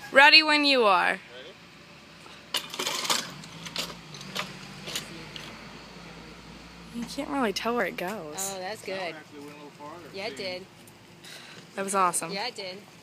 Ready when you are. Ready? You can't really tell where it goes. Oh, that's good. That one actually went a little farther. Yeah, it did. That was awesome. Yeah, it did.